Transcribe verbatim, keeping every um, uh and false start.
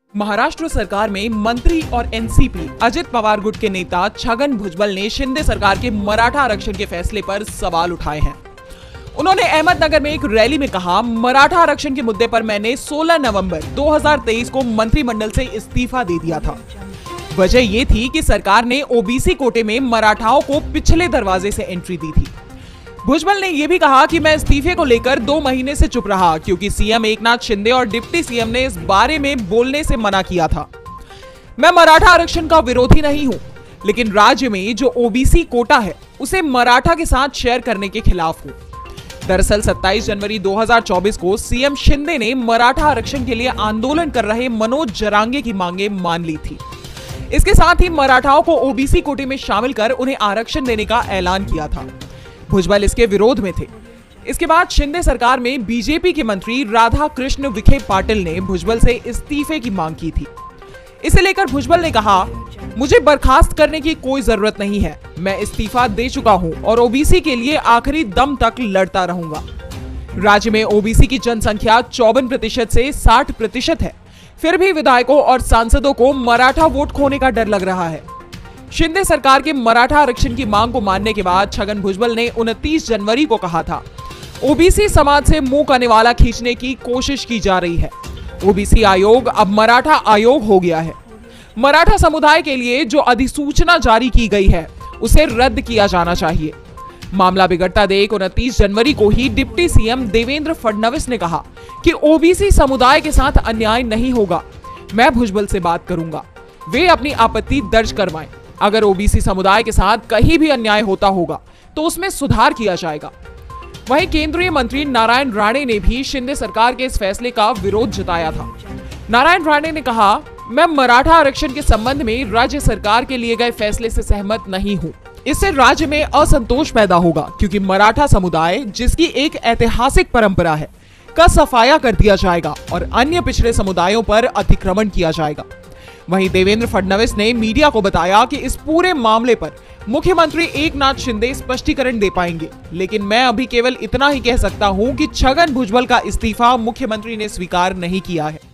महाराष्ट्र सरकार में मंत्री और एनसीपी अजित पवार गुट के नेता छगन भुजबल ने शिंदे सरकार के मराठा आरक्षण के फैसले पर सवाल उठाए हैं। उन्होंने अहमदनगर में एक रैली में कहा, मराठा आरक्षण के मुद्दे पर मैंने सोलह नवंबर दो हज़ार तेईस को मंत्रिमंडल से इस्तीफा दे दिया था। वजह ये थी कि सरकार ने ओबीसी कोटे में मराठाओं को पिछले दरवाजे से एंट्री दी थी। भुजबल ने यह भी कहा कि मैं इस्तीफे को लेकर दो महीने से चुप रहा क्योंकि सीएम एकनाथ शिंदे और डिप्टी सीएम ने इस बारे में बोलने से मना किया था। मैं मराठा आरक्षण का विरोधी नहीं हूं, लेकिन राज्य में जो ओबीसी कोटा है उसे मराठा के साथ शेयर करने के खिलाफ हूं। दरअसल सत्ताईस जनवरी दो हज़ार चौबीस को सीएम शिंदे ने मराठा आरक्षण के लिए आंदोलन कर रहे मनोज जरांगे की मांगे मान ली थी। इसके साथ ही मराठाओं को ओबीसी कोटे में शामिल कर उन्हें आरक्षण देने का ऐलान किया था। भुजबल इसके विरोध में थे। इसके बाद शिंदे सरकार में बीजेपी के मंत्री राधा कृष्ण विखे पाटिल ने भुजबल से इस्तीफे की मांग की थी। इसे लेकर भुजबल ने कहा, मुझे बर्खास्त करने की कोई जरूरत नहीं है, मैं इस्तीफा दे चुका हूं और ओबीसी के लिए आखिरी दम तक लड़ता रहूंगा। राज्य में ओबीसी की जनसंख्या चौवन प्रतिशत से साठ प्रतिशत है, फिर भी विधायकों और सांसदों को मराठा वोट खोने का डर लग रहा है। शिंदे सरकार के मराठा आरक्षण की मांग को मानने के बाद छगन भुजबल ने उनतीस जनवरी को कहा था, ओबीसी समाज से मुंह का निवाला खींचने की कोशिश की जा रही है। ओबीसी आयोग अब मराठा आयोग हो गया है। मराठा समुदाय के लिए जो अधिसूचना जारी की गई है उसे रद्द किया जाना चाहिए। मामला बिगड़ता देख उनतीस जनवरी को ही डिप्टी सीएम देवेंद्र फडणवीस ने कहा कि ओबीसी समुदाय के साथ अन्याय नहीं होगा। मैं भुजबल से बात करूंगा, वे अपनी आपत्ति दर्ज करवाएं। अगर ओबीसी समुदाय के साथ कहीं भी अन्याय होता होगा तो उसमें सुधार किया जाएगा। वहीं केंद्रीय मंत्री नारायण राणे ने भी शिंदे सरकार के इस फैसले का विरोध जताया था। नारायण राणे ने कहा, मैं मराठा आरक्षण के संबंध में राज्य सरकार के लिए गए फैसले से सहमत नहीं हूं। इससे राज्य में असंतोष पैदा होगा क्योंकि मराठा समुदाय, जिसकी एक ऐतिहासिक परंपरा है, का सफाया कर दिया जाएगा और अन्य पिछड़े समुदायों पर अतिक्रमण किया जाएगा। वहीं देवेंद्र फडणवीस ने मीडिया को बताया कि इस पूरे मामले पर मुख्यमंत्री एकनाथ शिंदे स्पष्टीकरण दे पाएंगे, लेकिन मैं अभी केवल इतना ही कह सकता हूं कि छगन भुजबल का इस्तीफा मुख्यमंत्री ने स्वीकार नहीं किया है।